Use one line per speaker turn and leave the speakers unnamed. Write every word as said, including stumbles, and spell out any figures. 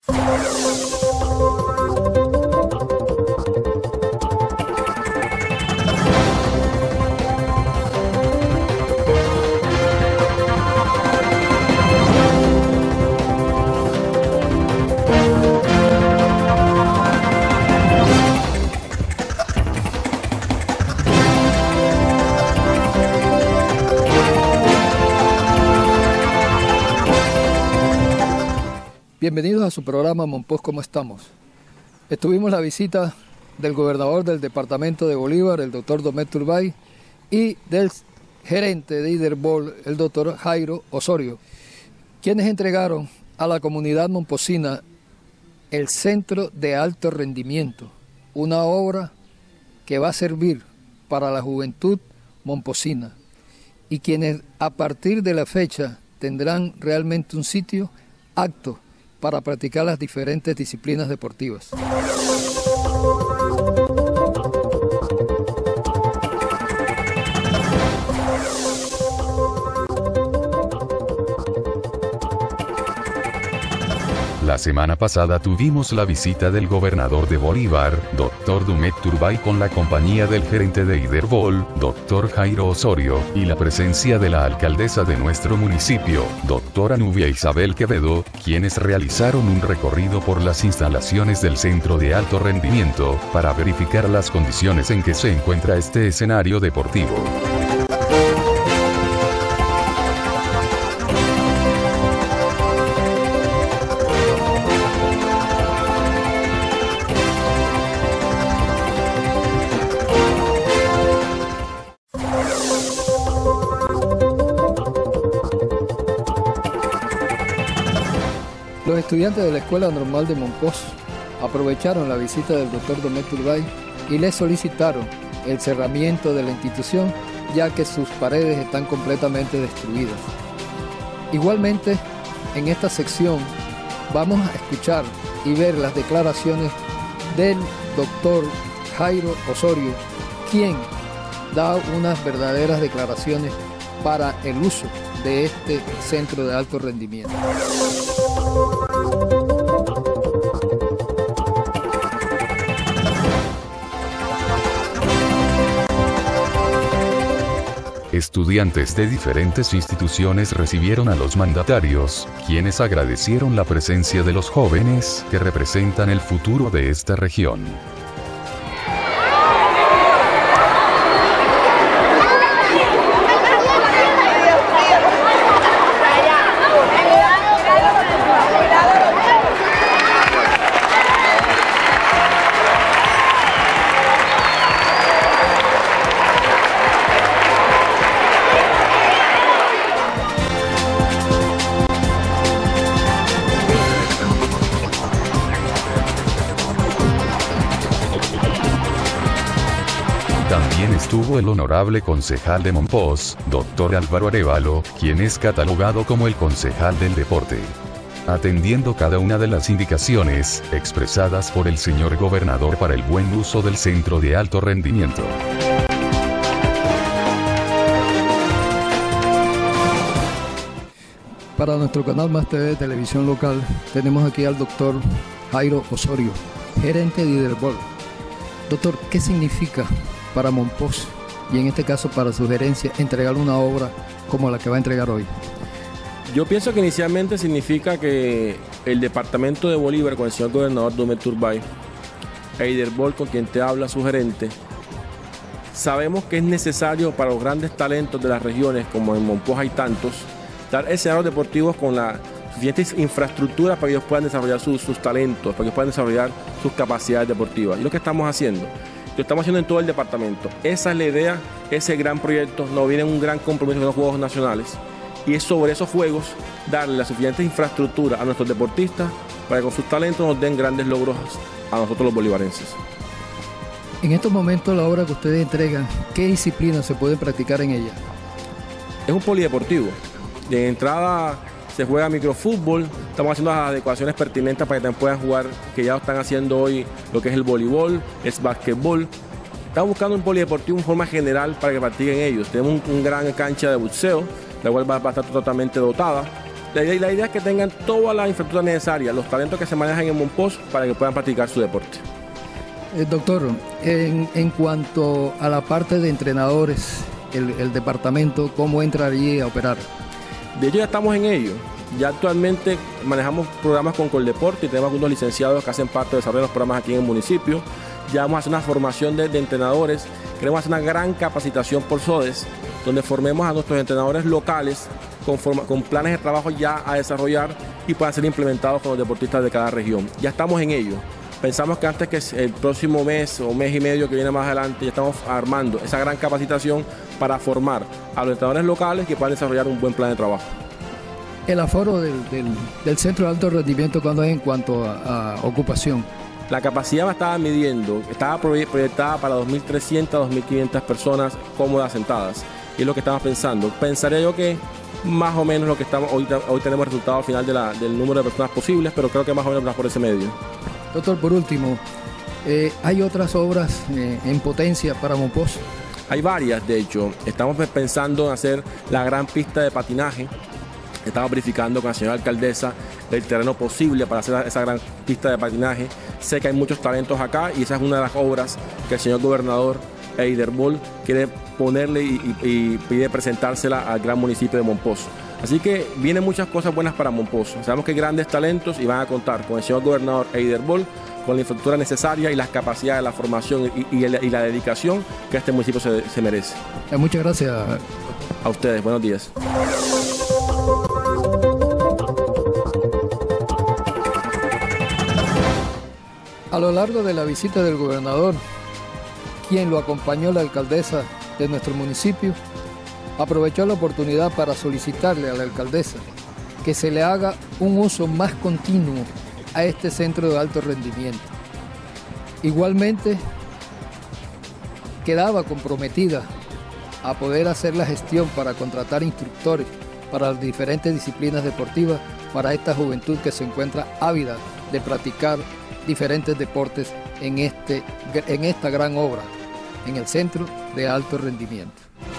Bienvenidos a su programa Monpós, ¿cómo estamos? Estuvimos la visita del gobernador del departamento de Bolívar, el doctor Domet Turbay, y del gerente de Iderbol, el doctor Jairo Osorio, quienes entregaron a la comunidad momposina el Centro de Alto Rendimiento, una obra que va a servir para la juventud momposina y quienes a partir de la fecha tendrán realmente un sitio apto para practicar las diferentes disciplinas deportivas.
La semana pasada tuvimos la visita del gobernador de Bolívar, doctor Domet Turbay, con la compañía del gerente de Iderbol, doctor Jairo Osorio, y la presencia de la alcaldesa de nuestro municipio, doctora Nubia Isabel Quevedo, quienes realizaron un recorrido por las instalaciones del Centro de Alto Rendimiento, para verificar las condiciones en que se encuentra este escenario deportivo.
Los estudiantes de la Escuela Normal de Monpós aprovecharon la visita del doctor Domet Turbay y le solicitaron el cerramiento de la institución, ya que sus paredes están completamente destruidas. Igualmente, en esta sección vamos a escuchar y ver las declaraciones del doctor Jairo Osorio, quien da unas verdaderas declaraciones para el uso de este centro de alto rendimiento.
Estudiantes de diferentes instituciones recibieron a los mandatarios, quienes agradecieron la presencia de los jóvenes que representan el futuro de esta región. También estuvo el honorable concejal de Monpós, doctor Álvaro Arévalo, quien es catalogado como el concejal del deporte, atendiendo cada una de las indicaciones expresadas por el señor gobernador para el buen uso del centro de alto rendimiento.
Para nuestro canal Más T V de televisión local, tenemos aquí al doctor Jairo Osorio, gerente de Iderbol. Doctor, ¿qué significa para Monpós, y en este caso para su gerencia, entregar una obra como la que va a entregar hoy?
Yo pienso que inicialmente significa que el departamento de Bolívar, con el señor gobernador Domet Turbay, e Iderbol, con quien te habla su gerente, sabemos que es necesario para los grandes talentos de las regiones, como en Monpós hay tantos, dar escenarios deportivos con la suficiente infraestructura para que ellos puedan desarrollar sus, sus talentos, para que ellos puedan desarrollar sus capacidades deportivas. Y lo que estamos haciendo, lo estamos haciendo en todo el departamento. Esa es la idea, ese gran proyecto. Nos viene un gran compromiso con los Juegos Nacionales. Y es sobre esos Juegos darle la suficiente infraestructura a nuestros deportistas para que con sus talentos nos den grandes logros a nosotros los bolivarenses.
En estos momentos, la obra que ustedes entregan, ¿qué disciplinas se pueden practicar en ella?
Es un polideportivo. De entrada se juega microfútbol, estamos haciendo las adecuaciones pertinentes para que también puedan jugar, que ya lo están haciendo hoy, lo que es el voleibol, es basquetbol. Estamos buscando un polideportivo en forma general para que practiquen ellos. Tenemos un, un gran cancha de boxeo, la cual va, va a estar totalmente dotada. La idea, la idea es que tengan toda la infraestructura necesaria, los talentos que se manejan en Mompox para que puedan practicar su deporte.
Eh, doctor, en, en cuanto a la parte de entrenadores, el, el departamento, ¿cómo entra allí a operar?
De hecho, ya estamos en ello. Ya actualmente manejamos programas con Coldeporte y tenemos algunos licenciados que hacen parte de desarrollo de los programas aquí en el municipio. Ya vamos a hacer una formación de, de entrenadores. Queremos hacer una gran capacitación por SODES, donde formemos a nuestros entrenadores locales con, forma, con planes de trabajo ya a desarrollar y puedan ser implementados con los deportistas de cada región. Ya estamos en ello. Pensamos que antes que el próximo mes o mes y medio que viene más adelante, ya estamos armando esa gran capacitación para formar a los entrenadores locales que puedan desarrollar un buen plan de trabajo.
El aforo del, del, del centro de alto rendimiento, ¿cuándo es en cuanto a, a ocupación?
La capacidad me estaba midiendo, estaba proyectada para dos mil trescientas, dos mil quinientas personas cómodas sentadas. Y es lo que estamos pensando. Pensaría yo que más o menos lo que estamos, hoy, hoy tenemos el resultado final de la, del número de personas posibles, pero creo que más o menos por ese medio.
Doctor, por último, eh, ¿hay otras obras eh, en potencia para Mompox?
Hay varias, de hecho. Estamos pensando en hacer la gran pista de patinaje. Estamos verificando con la señora alcaldesa el terreno posible para hacer esa gran pista de patinaje. Sé que hay muchos talentos acá y esa es una de las obras que el señor gobernador Eider Boll quiere ponerle y, y, y pide presentársela al gran municipio de Mompox. Así que vienen muchas cosas buenas para Mompox. Sabemos que hay grandes talentos y van a contar con el señor gobernador Eider Boll, con la infraestructura necesaria y las capacidades, la formación y, y, y la dedicación que este municipio se, se merece.
Muchas gracias.
A ustedes, buenos días.
A lo largo de la visita del gobernador, quien lo acompañó, la alcaldesa de nuestro municipio, aprovechó la oportunidad para solicitarle a la alcaldesa que se le haga un uso más continuo a este centro de alto rendimiento. Igualmente, quedaba comprometida a poder hacer la gestión para contratar instructores para las diferentes disciplinas deportivas para esta juventud que se encuentra ávida de practicar diferentes deportes en, este, en esta gran obra, en el centro de alto rendimiento.